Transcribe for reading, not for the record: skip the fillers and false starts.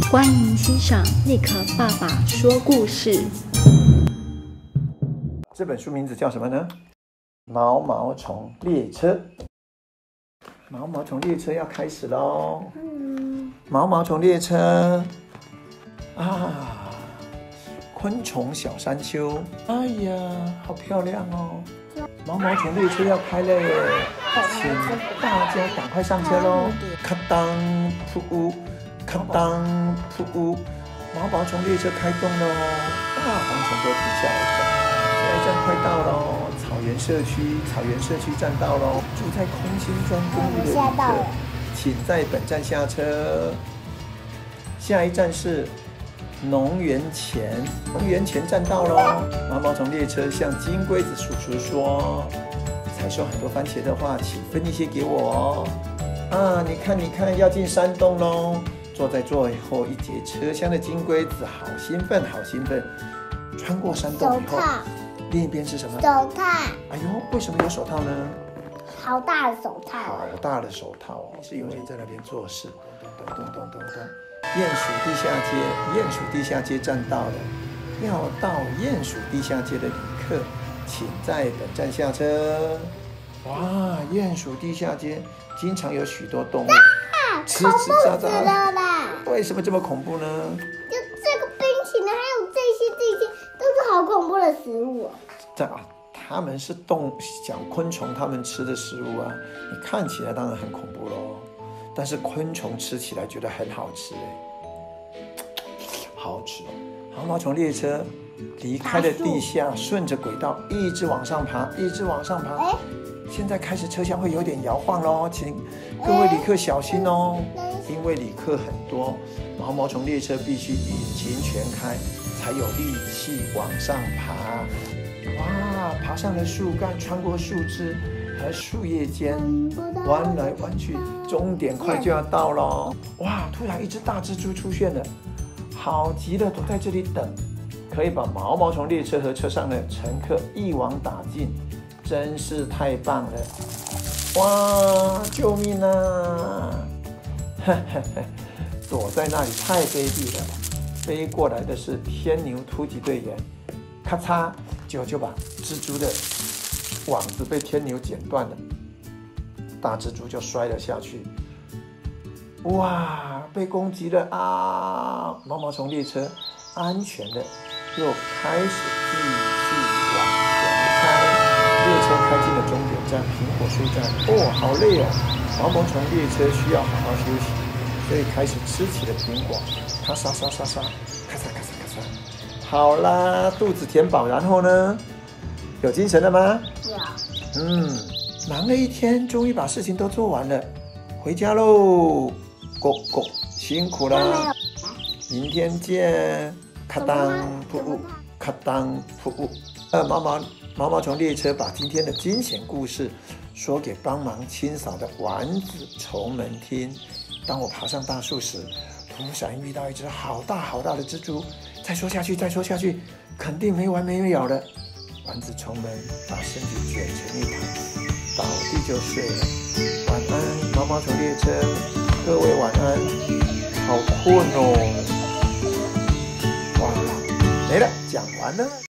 欢迎欣赏尼克爸爸说故事。 这本书名字叫什么呢？毛毛虫列车。毛毛虫列车要开始咯。毛毛虫列车啊，昆虫小山丘，哎呀，好漂亮哦！毛毛虫列车要开了耶，请大家赶快上车咯！咔当噗呜，咔当噗呜，毛毛虫列车开动咯！大蝗虫都停下来了，下一站快到咯！草原社区站到咯！住在空心砖公寓的旅客，请在本站下车。下一站是农园前站到咯。毛毛虫列车向金龟子叔叔说：“采收很多番茄的话，请分一些给我哦。”啊，你看，要进山洞咯。坐在最后一节车厢的金龟子好兴奋。穿过山洞以后，另一边是什么？ 手套。 哎呦，为什么有手套呢？ 好大的手套。 好大的手套哦，是因为在那边做事。咚。鼹鼠地下街站到了，要到鼹鼠地下街的旅客，请在本站下车。哇，鼹鼠地下街经常有许多动物吱吱喳喳的，为什么这么恐怖呢？ 就这个冰淇淋，还有这些都是好恐怖的食物。 它们是小昆虫，它们吃的食物啊，你看起来当然很恐怖咯，但是昆虫吃起来觉得很好吃好好吃哦！毛毛虫列车离开了地下，顺着轨道一直往上爬。现在开始车厢会有点摇晃咯，请各位旅客小心哦，因为旅客很多，毛毛虫列车必须引擎全开，才有力气往上爬。哇，爬上了树干，穿过树枝和树叶间，弯来弯去，终点快就要到咯。哇，突然一只大蜘蛛出现了，好极了，躲在这里等，可以把毛毛虫列车和车上的乘客一网打尽，真是太棒了！哇，救命啊！躲在那里太卑鄙了。飞过来的是天牛突击队员，咔嚓，就把蜘蛛的网子被天牛剪断了，大蜘蛛就摔了下去。哇，被攻击了啊！毛毛虫列车安全的又开始继续往前开，列车开进了终点站苹果树站。哦，好累哦！毛毛虫列车需要好好休息，所以开始吃起了苹果，咔嚓嚓嚓嚓，咔嚓咔嚓咔嚓。好啦，肚子填饱，然后呢？有精神了吗？有。忙了一天，终于把事情都做完了，回家喽。狗，辛苦了，明天见。咔当噗呜，咔当噗呜。毛毛虫列车把今天的惊险故事说给帮忙清扫的丸子虫们听。当我爬上大树时，突然遇到一只好大的蜘蛛，再说下去，肯定没完没了了。丸子虫们把身体卷成一团，倒地就睡了。晚安，毛毛虫列车，各位晚安。好困哦！哇，没了，讲完了。